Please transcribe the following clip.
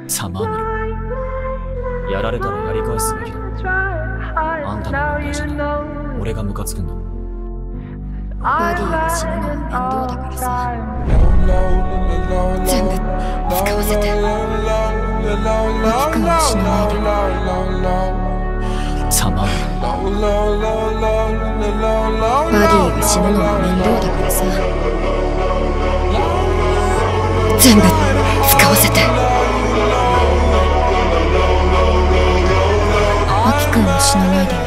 ざまあみろ。やられたらやり返すべきだ。あんたの問題じゃない。俺がムカつくんだ。 バディが死ぬのは面倒だからさ。全部使わせて。マキ君を死なないで。 ざまあみろ。 バディが死ぬのは面倒だからさ。全部使わせて。マキ君を死なないで。